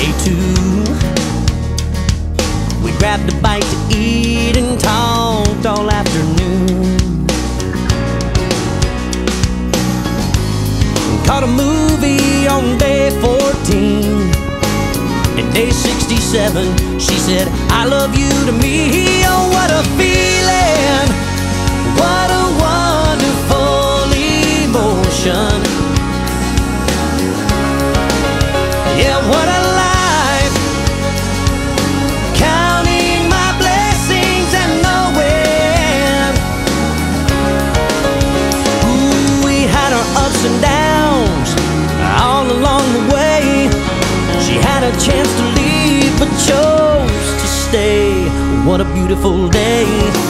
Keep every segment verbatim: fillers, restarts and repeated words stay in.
day two. We grabbed a bite to eat and talked all afternoon. Caught a movie on day fourteen. And day sixty-seven, she said, I love you to me. Oh, what a feeling, what a wonderful emotion. Yeah, what a life, counting my blessings and knowing. Ooh, we had our ups and downs all along the way. She had a chance to leave but chose to stay. What a beautiful day,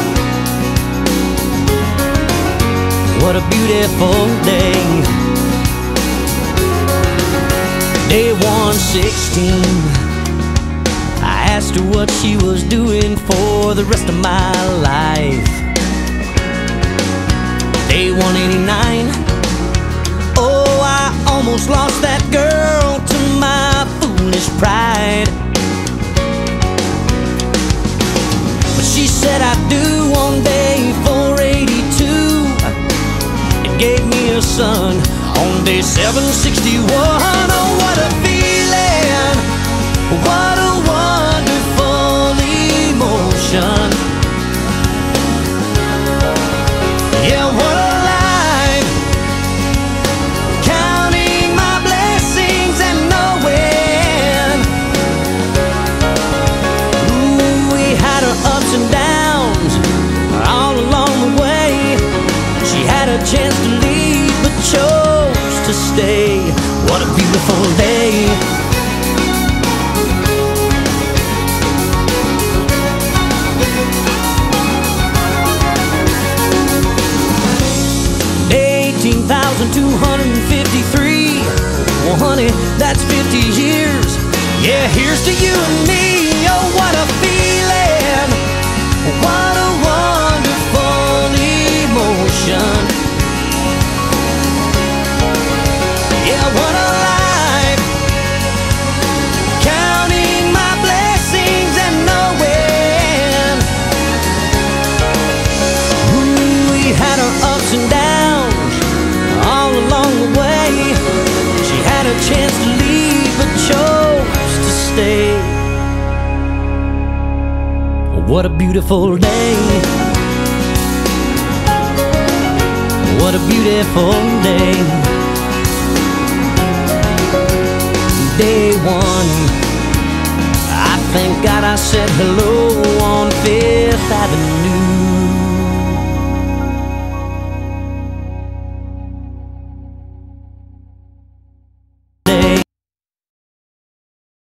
what a beautiful day. Day one sixteen, I asked her what she was doing for the rest of my life. Day one eighty-nine, oh, I almost lost that girl to my foolish pride. But she said I do on day four eighty-two, and gave me a son on day seven sixty-one. Oh, what a feeling, what a wonderful emotion. Yeah, what a life, counting my blessings and knowing. Ooh, we had our ups and downs all along the way. She had a chance to leave but chose to stay. What a beautiful day, eighteen thousand two hundred fifty-three. Well, honey, that's fifty years. Yeah, here's to you and me. Oh, what a feeling, what a wonderful emotion. Yeah, what a life, counting my blessings and knowing. Ooh, we had our ups and downs all along the way. She had a chance to leave but chose to stay. What a beautiful day, what a beautiful day. Day one, I thank God I said hello